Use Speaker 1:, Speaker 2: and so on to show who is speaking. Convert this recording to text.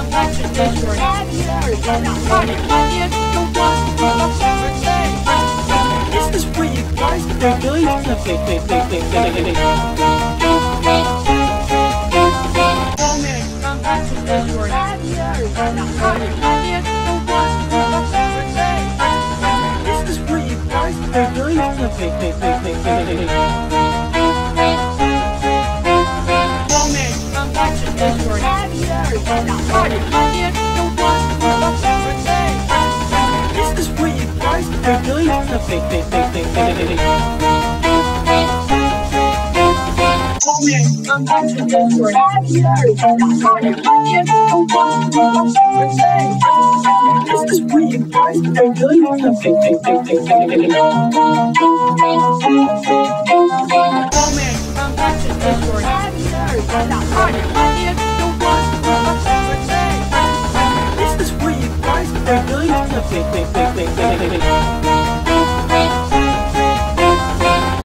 Speaker 1: come back to this word. This is where you guys are doing something. Oh man, come back to this word. This is where you guys are doing something. Oh man, come back to this word. This is where you guys are doing something. Oh man, come back to this word. This is where you guys are doing something. Oh man, come back to this word. This is where you guys are doing something.